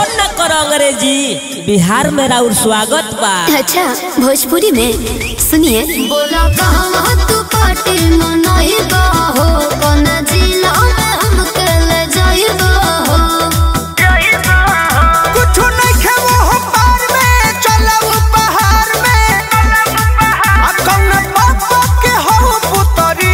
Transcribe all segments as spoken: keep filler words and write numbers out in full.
Phone न करो अंग्रेजी, बिहार में राउर स्वागत बा। अच्छा भोजपुरी में सुनिए। बोला कहाँ तू पार्टी मनाइबा हो, कौन जिला में हमके ले जाइबा हो। कुछ नहीं खेवो हम पार में, चलो पहाड़ में, कौन बाबा के हो पुतरी।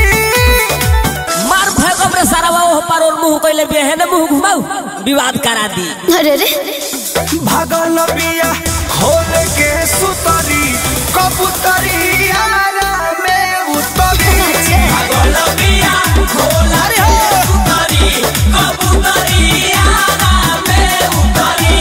मार फेंको रे सारा वो पार और मुंह कइले बेहन मुंह घुमाऊ, विवाद करा दी। अरे रे भागल बिया खोल के सुतरी, कबूतरी यारा में उतरी। भागल बिया खोल के सुतरी, कबूतरी यारा में उतरी।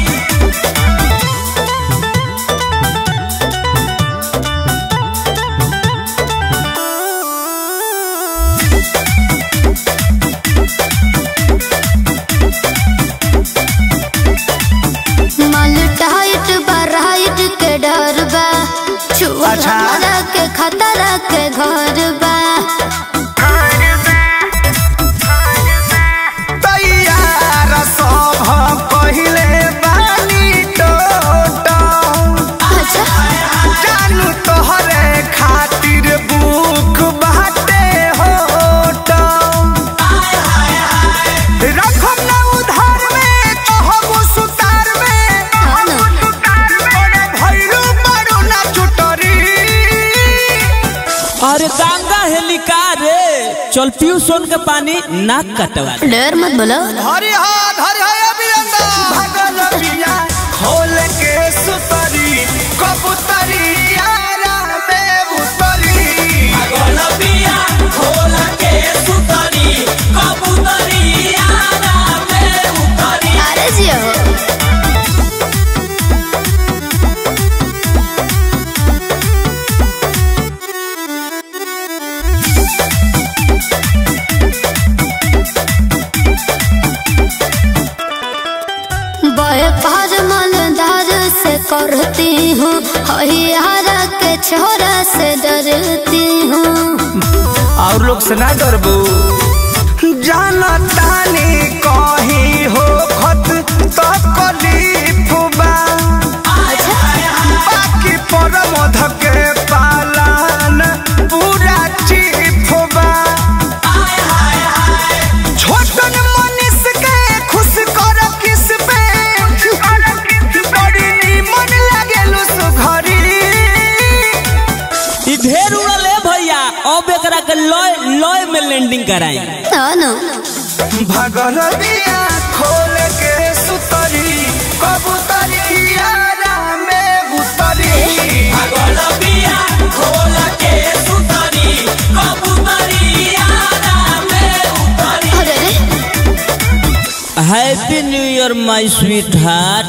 अच्छा के खतरा के घर बा। तैयार सब पहिले बानी टोटो। अच्छा जानू तोहरे खातिर बुक बाटे होटो। रखम ना उधार में, कहबो सुतार में, भैरू बड़ू ना चुटरी। अरे गंगा हेलिका रे, चल पियो सोन के पानी नाक कटवा। डर मत बोलो। हरी हा हरी हा अभियंता। भागल बिया खोल के सुतरी, कबूतरी यारा में उतरी। भागल बिया खोल के सुतरी, कबूतरी यारा में उतरी। अरे जियो पार मालदार से करती हूँ, हरियारा के छोरा से डरती हूँ। और लोग से ना डरबू, जाना तानी कहीं हो खत तकलीफ बा। बाकी पर मध के पालन पूरा चीफ बा। छोटन मनीष के खुश कर किस पे, बड़ी नीमन लागेलु सुघरी। ई ढेर उड़ले भैया, अब एकरा के लॉय लॉय में लैंडिंग कराई। हाँ ना भागल बिया खोल के सुतरी, कबूतरी यारा में उतरी। भागल बिया खोल के सुतरी, कबूतरी यारा में उतरी। अरे रे happy new year my sweet heart.